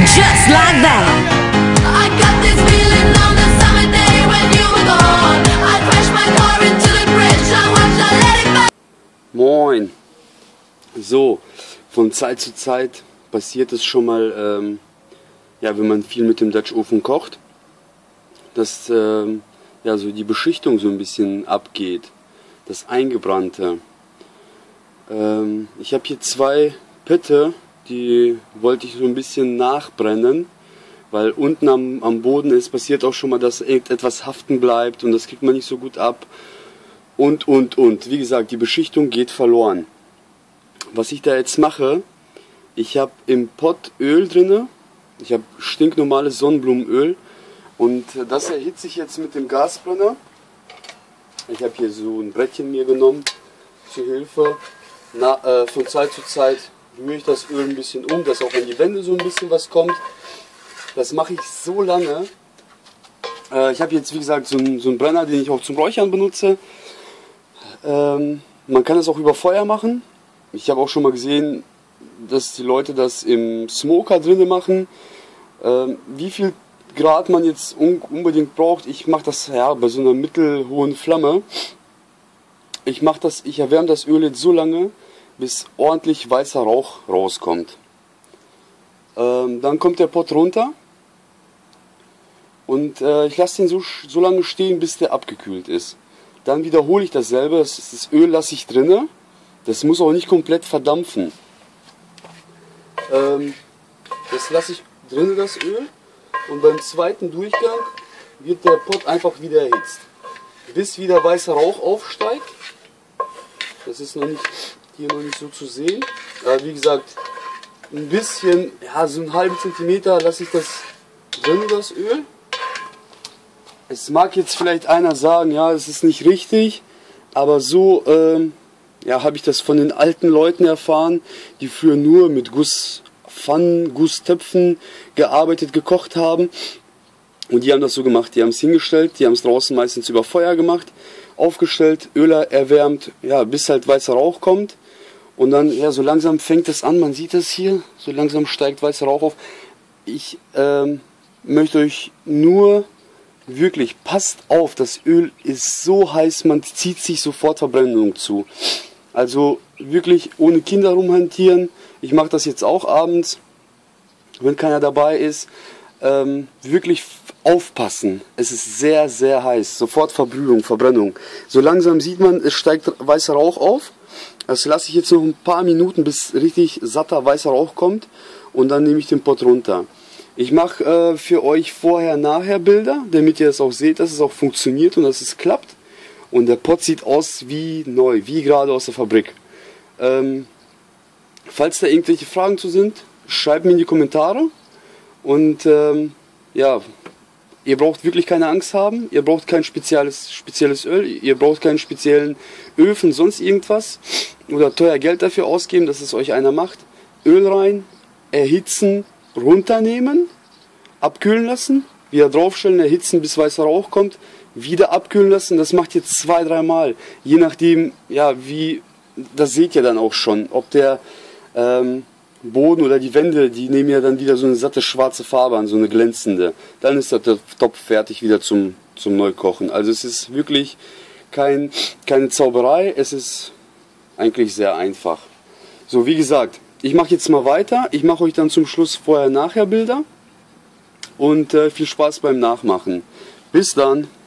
just like that. I got this feeling on the summer day when you were gone. I crashed my car into the bridge. I watched, I let it back. Moin. So, von Zeit zu Zeit passiert es schon mal, ja, wenn man viel mit dem Dutch Oven kocht, dass ja, so die Beschichtung so ein bisschen abgeht, das Eingebrannte. Ich habe hier zwei Pötte, die wollte ich so ein bisschen nachbrennen, weil unten am Boden ist, passiert auch schon mal, dass irgendetwas haften bleibt und das kriegt man nicht so gut ab. Und. Wie gesagt, die Beschichtung geht verloren. Was ich da jetzt mache, ich habe im Pott Öl drinne, ich habe stinknormales Sonnenblumenöl und das erhitze ich jetzt mit dem Gasbrenner. Ich habe hier so ein Brettchen mir genommen zur Hilfe. Von Zeit zu Zeit rühre ich das Öl ein bisschen um, dass auch an die Wände so ein bisschen was kommt. Das mache ich so lange. Ich habe jetzt wie gesagt so einen Brenner, den ich auch zum Räuchern benutze. Man kann es auch über Feuer machen. Ich habe auch schon mal gesehen, dass die Leute das im Smoker drinne machen. Wie viel Grad man jetzt unbedingt braucht, ich mache das ja bei so einer mittelhohen Flamme. Ich erwärme das Öl jetzt so lange, bis ordentlich weißer Rauch rauskommt. Dann kommt der Pott runter und ich lasse den so lange stehen, bis der abgekühlt ist. Dann wiederhole ich dasselbe, das Öl lasse ich drinne. Das muss auch nicht komplett verdampfen. Das lasse ich drinne, das Öl. Und beim zweiten Durchgang wird der Pott einfach wieder erhitzt. Bis wieder weißer Rauch aufsteigt. Das ist hier noch nicht so zu sehen. Wie gesagt, ein bisschen, ja, so einen halben Zentimeter lasse ich das drin, das Öl. Es mag jetzt vielleicht einer sagen, ja, es ist nicht richtig, aber so ja, habe ich das von den alten Leuten erfahren, die früher nur mit Gusspfannen, Gusstöpfen gearbeitet, gekocht haben. Und die haben das so gemacht, die haben es hingestellt, die haben es draußen meistens über Feuer gemacht, aufgestellt, Öl erwärmt, ja, bis halt weißer Rauch kommt. Und dann, ja, so langsam fängt es an, man sieht es hier, so langsam steigt weißer Rauch auf. Ich möchte euch nur wirklich, passt auf, das Öl ist so heiß, man zieht sich sofort Verbrennung zu. Also wirklich ohne Kinder rumhantieren. Ich mache das jetzt auch abends, wenn keiner dabei ist. Wirklich aufpassen. Es ist sehr, sehr heiß. Sofort Verbrühung, Verbrennung. So langsam sieht man, es steigt weißer Rauch auf. Das lasse ich jetzt noch ein paar Minuten, bis richtig satter weißer Rauch kommt. Und dann nehme ich den Pott runter. Ich mache für euch vorher-nachher Bilder, damit ihr das auch seht, dass es auch funktioniert und dass es klappt. Und der Pott sieht aus wie neu, wie gerade aus der Fabrik. Falls da irgendwelche Fragen zu sind, schreibt mir in die Kommentare. Und ja, ihr braucht wirklich keine Angst haben. Ihr braucht kein spezielles Öl. Ihr braucht keinen speziellen Öfen, sonst irgendwas. Oder teuer Geld dafür ausgeben, dass es euch einer macht. Öl rein, erhitzen, runternehmen, abkühlen lassen, wieder draufstellen, erhitzen, bis weißer Rauch kommt, wieder abkühlen lassen. Das macht ihr 2-3 Mal. Je nachdem, ja, wie, das seht ihr dann auch schon, ob der Boden oder die Wände, die nehmen ja dann wieder so eine satte schwarze Farbe an, so eine glänzende. Dann ist der Topf fertig wieder zum Neukochen. Also es ist wirklich keine Zauberei, es ist eigentlich sehr einfach. So, wie gesagt, ich mache jetzt mal weiter. Ich mache euch dann zum Schluss vorher-nachher Bilder und viel Spaß beim Nachmachen. Bis dann!